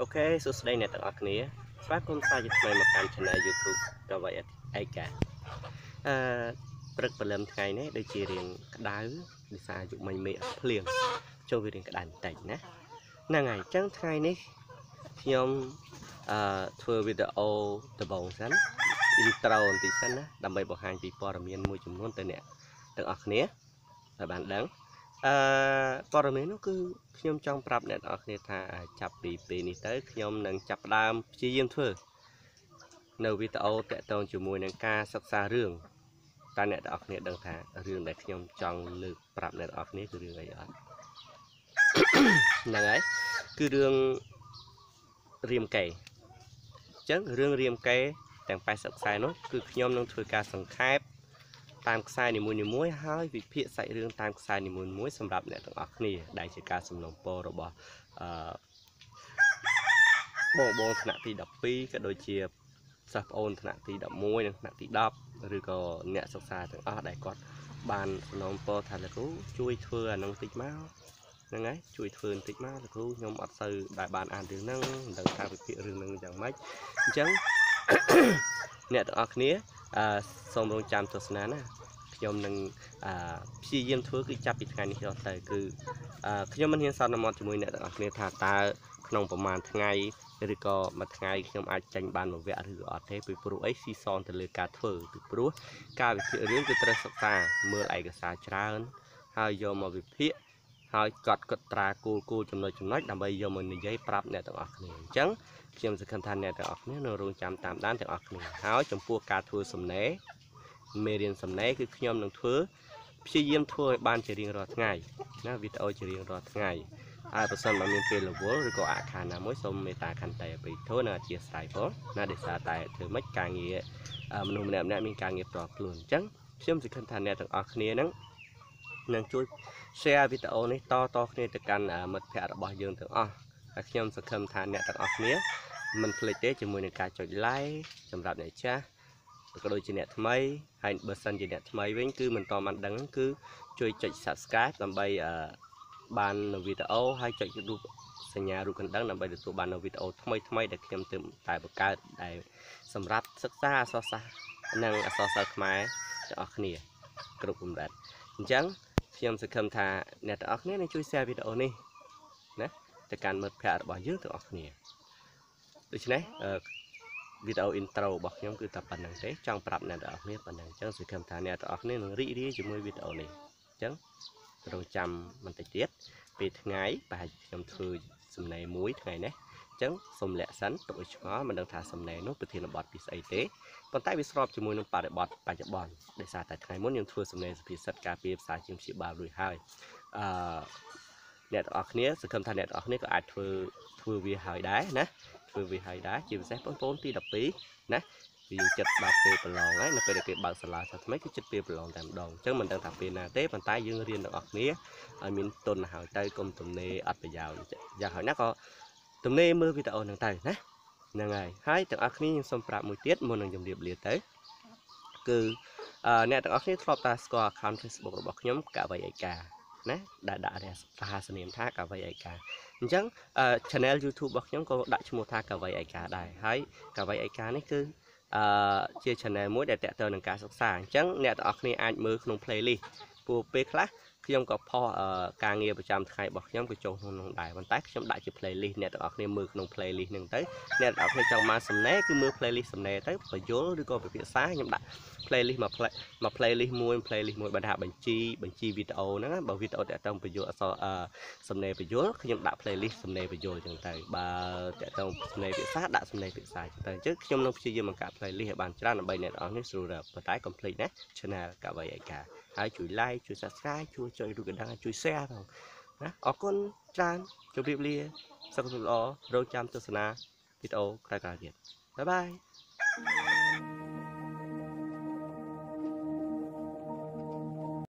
Ok, số đây này tặng ở kia. Phát con sai dịch này một kênh channel YouTube cho vậy ai cả. Rất là lần ngày này đây chỉ riêng đá đi xa dụng mình mẹ liền cho việc cái đàn tỉnh nè. Nàng ngày trắng ngày này nhom thưa video từ bóng sẵn intro thì sẵn á đam mê bộ hành vì bỏ miền môi trường luôn tên nè tặng ở kia là bạn đáng. Bỏ ra nó cứ nhom trong prap này ở đây thà chập bị này tới nhom nâng chập đam chi diêm thưa nơi video tệ tôn chủ mùi nâng ca sắc xa rương ta này ở đây đừng thà rương để nhom trong lực prap này ở đây cứ rương ấy ở này cứ rương riêng cây chấn rương riêng cây tàng phải sắc xa nó cứ nhom nâng thưa ca sẵn khép tam sai này muối hơi vì phía sai rương tam sai này muối sầm đập này tặng ác này đại chỉ ca sầm lồng po rồi bỏ bộ thằng thì đập pi cái đôi chia sập ôn thằng thì đập muối thằng thì đập rồi có nhẹ sọc xa thằng đại con bàn lồng po thằng là cú chui thưa nông tịch máu năng ấy chui thưa tịch máu là cú nhom ọt sư đại bàn ăn đường năng đằng ta bị phía rương năng chẳng mấy chấn nhẹ tặng ác này xong rồi chạm cho sná nè nhom nâng phi diêm thưa cứ chấp bị ngày này cho tới cứ nhom mình hiện sau năm một mười nè nên thà ta nôngประมาณ ngày rồi có một ngày nhom ai tranh bàn một vẽ rồi ở thế bị pro ấy si son từ lừa cá thưa từ pro cá bị phía dưới từ trời sập xa mưa lại cái xa trơn hai giờ mà bị phía hai cọt trà cô chấm nói đầm bây giờ mình giấy prap nè tao này trắng nhom sẽ khăn than nè tao này nó rung chạm tạm đan tao này háo chấm pua cá thưa sầm né mê riêng sầm néคือខ្ញុំនឹងធ្វើព្យាយាមធ្វើឲ្យបានជារៀងរាល់ថ្ងៃណាវីដេអូជារៀងរាល់ថ្ងៃហើយបើសិនបើមានពេលរវល់ឬក៏អាខានណាមួយសូមមេត្តាខន្តីអភ័យទោសនិងអធិស្ឋានផងណាដោយសារតែធ្វើម៉េចការងារមនុស្សម្នាក់មានការងារផ្ទាល់ខ្លួនអញ្ចឹងខ្ញុំសង្ឃឹមថាអ្នកទាំងអស់គ្នានឹងជួយ share វីដេអូនេះតគ្នាទៅកាន់មិត្តភ័ក្តិរបស់យើងទាំងអស់ហើយខ្ញុំសង្ឃឹមថាអ្នកទាំងអស់គ្នាមិនភ្លេចទេជាមួយនឹងការចុច like សម្រាប់អ្នកចាស់ក៏ដូចជាអ្នកថ្មីហើយបើសិនជាអ្នកថ្មីវិញគឺមិនតបានដឹងគឺជួយចុច subscribe ដើម្បីបាននៅវីដេអូហើយចុចរូបសញ្ញារូបកណ្ដឹងដើម្បីទទួលបាននៅវីដេអូថ្មីដែលខ្ញុំទើបតែបង្កើតដែលសម្រាប់សិក្សាអក្សរសាស្ត្រនិងអក្សរសិល្ប៍ខ្មែរទាំងអស់គ្នាគ្រប់កម្រិតអញ្ចឹងខ្ញុំសង្ឃឹមថាអ្នកទាំងអស់គ្នានឹងជួយ share វីដេអូនេះណាទៅកាន់មិត្តភ័ក្តិរបស់យើងទាំងអស់គ្នាដូច្នេះវីដេអូ intro របស់ខ្ញុំគឺតែប៉ុណ្្នឹងទេចង់ប្រាប់អ្នកទាំងអស់គ្នាប៉ុណ្្នឹងអញ្ចឹងសង្ឃឹមថាអ្នកទាំងអស់គ្នានឹងរីករាយជាមួយវីដេអូនេះអញ្ចឹងរងចាំបន្តិចទៀតពេលថ្ងៃប្រហែលខ្ញុំធ្វើសំណេរមួយថ្ងៃនេះអញ្ចឹងសូមលាក់សិនទុកឲ្យឆ្ងល់មិនដឹងថាសំណេរនោះប្រធានបទពីស្អីទេប៉ុន្តែវាស្របជាមួយនឹងបរិបទបច្ចុប្បន្នដោយសារតែថ្ងៃមុនខ្ញុំធ្វើសំណេរសុភាសិតការពារភាសាជាងព្យាបាលរួចហើយអ្នកទាំងអស់គ្នាសង្ឃឹមថាអ្នកទាំងអស់គ្នាក៏អាចធ្វើវាហើយដែរណាធ្វើវាហើយដែរជាពិសេសបងប្អូនទី12ណាវាចិត្តដល់ពេលប្រឡងហើយនៅពេលដែលគេបើកសាលាសាថ្មីគឺចិត្តពេលប្រឡងតែម្ដងអញ្ចឹងមិនដឹងថាពេលណាទេប៉ុន្តែយើងរៀនទាំងអស់គ្នាឲ្យមានទុនហើយទៅកុំទំនេរអត់ប្រយោជន៍យ៉ាងហោចណាស់ក៏ទំនេរមើលវីដេអូហ្នឹងទៅណាហ្នឹងហើយទាំងអស់គ្នាខ្ញុំសូមប្រាប់មួយទៀតមុននឹងជម្រាបលាទៅគឺអ្នកទាំងអស់គ្នាធ្លាប់តែស្គាល់ account Facebook របស់ខ្ញុំកវីឯកាណាដែលដាក់រហស្សនាមថាកវីឯកាអញ្ចឹង channel YouTube របស់ខ្ញុំក៏ដាក់ឈ្មោះថាកវីឯកាដែរហើយកវីឯកានេះគឺជា channel មួយដែលតាក់ទងនឹងការសិក្សាអញ្ចឹងអ្នកទាំងអស់គ្នាអាចមើលក្នុង playlist ព្រោះពេលខ្លះខ្ញុំក៏ផុសការងារប្រចាំថ្ងៃរបស់ខ្ញុំក៏ចូលក្នុងនោះដែរប៉ុន្តែខ្ញុំដាក់ជា playlist អ្នកទាំងអស់គ្នាមើលក្នុង playlist ហ្នឹងទៅអ្នកទាំងអស់គ្នាចង់បានសំណេរគឺមើល playlist សំណេរទៅបញ្យលឬក៏ពិភាក្សាខ្ញុំដាក់ playlist មួយ playlist មួយបើថាបញ្ជីវីដេអូហ្នឹងបើវីដេអូតាក់ទងបញ្យលអក្សរសំណេរបញ្យលខ្ញុំដាក់ playlist សំណេរបញ្យលចឹងទៅបើតាក់ទងសំណេរភាសាដាក់សំណេរភាសាចឹងទៅអញ្ចឹងខ្ញុំនឹងព្យាយាមបង្កើត playlist ឲ្យបានច្រើនដើម្បីអ្នកទាំងអស់គ្នាស្រួលរកប៉ុន្តែ complete ណា channel កវីឯកាហើយជួយ like ជួយ subscribe ជួយចុចរូបកណ្ដឹងជួយ share ផងណាអរគុណច្រើនជម្រាបលាសុខសប្បាយល្អរងចាំទស្សនាវីដេអូក្រោយៗទៀតបាយបាយ